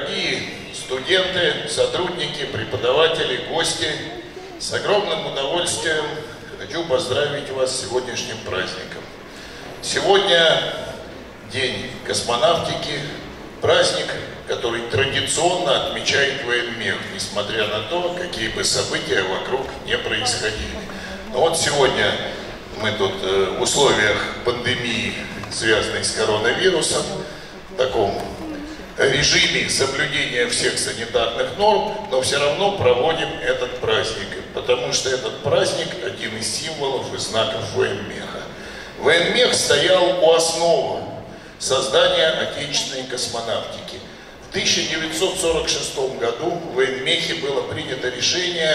дорогие студенты, сотрудники, преподаватели, гости, с огромным удовольствием хочу поздравить вас с сегодняшним праздником. Сегодня День космонавтики, праздник, который традиционно отмечает военмех, несмотря на то, какие бы события вокруг не происходили. Но вот сегодня мы тут в условиях пандемии, связанной с коронавирусом, в таком режиме соблюдения всех санитарных норм, но все равно проводим этот праздник, потому что этот праздник один из символов и знаков военмеха. Военмех стоял у основы создания отечественной космонавтики. В 1946 году в военмехе было принято решение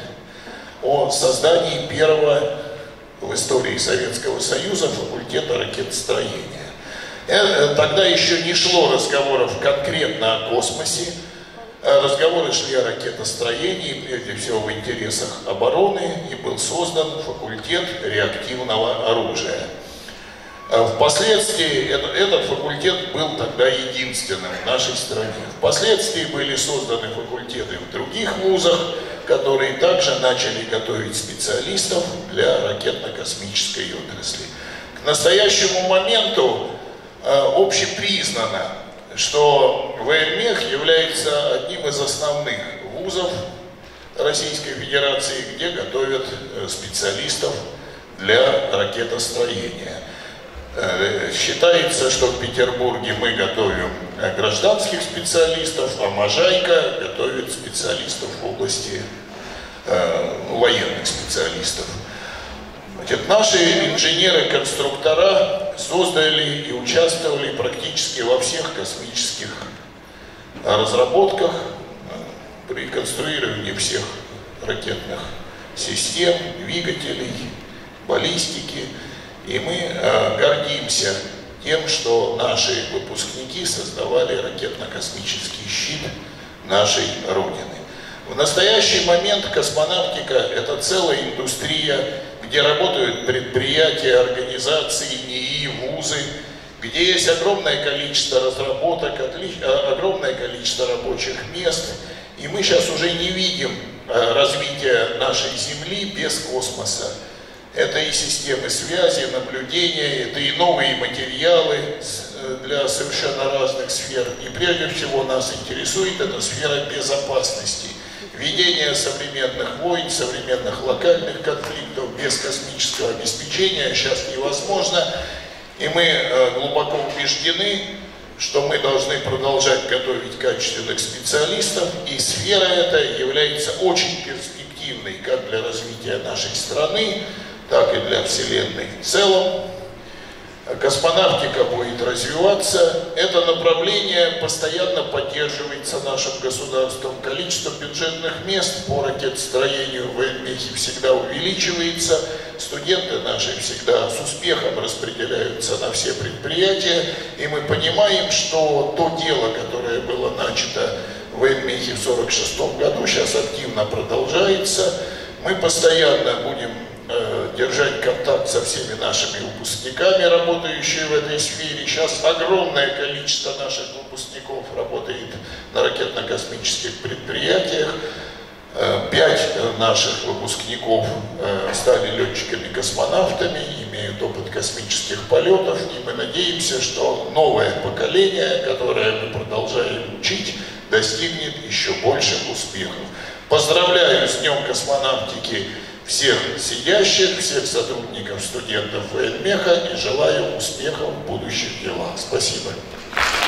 о создании первого в истории Советского Союза факультета ракетостроения. Тогда еще не шло разговоров конкретно о космосе. Разговоры шли о ракетостроении, прежде всего в интересах обороны, и был создан факультет реактивного оружия. Впоследствии этот факультет был тогда единственным в нашей стране. Впоследствии были созданы факультеты в других вузах, которые также начали готовить специалистов для ракетно-космической отрасли. К настоящему моменту общепризнано, что военмех является одним из основных вузов Российской Федерации, где готовят специалистов для ракетостроения. Считается, что в Петербурге мы готовим гражданских специалистов, а Можайка готовит специалистов в области военных специалистов. Значит, наши инженеры-конструктора создали и участвовали практически во всех космических разработках при конструировании всех ракетных систем, двигателей, баллистики. И мы гордимся тем, что наши выпускники создавали ракетно-космический щит нашей Родины. В настоящий момент космонавтика – это целая индустрия, где работают предприятия, организации, НИИ, вузы, где есть огромное количество разработок, огромное количество рабочих мест. И мы сейчас уже не видим развития нашей Земли без космоса. Это и системы связи, наблюдения, это и новые материалы для совершенно разных сфер. И прежде всего нас интересует эта сфера безопасности. Ведение современных войн, современных локальных конфликтов без космического обеспечения сейчас невозможно. И мы глубоко убеждены, что мы должны продолжать готовить качественных специалистов. И сфера эта является очень перспективной как для развития нашей страны, так и для Вселенной в целом. Космонавтика будет развиваться. Это направление постоянно поддерживается нашим государством. Количество бюджетных мест по ракетостроению в военмехе всегда увеличивается. Студенты наши всегда с успехом распределяются на все предприятия. И мы понимаем, что то дело, которое было начато в военмехе в 1946 году, сейчас активно продолжается. Мы постоянно будем держать контакт со всеми нашими выпускниками, работающими в этой сфере. Сейчас огромное количество наших выпускников работает на ракетно-космических предприятиях. 5 наших выпускников стали летчиками-космонавтами, имеют опыт космических полетов, и мы надеемся, что новое поколение, которое мы продолжаем учить, достигнет еще больших успехов. Поздравляю с Днем космонавтики всех сидящих, всех сотрудников, студентов военмеха и желаю успехов в будущих делах. Спасибо.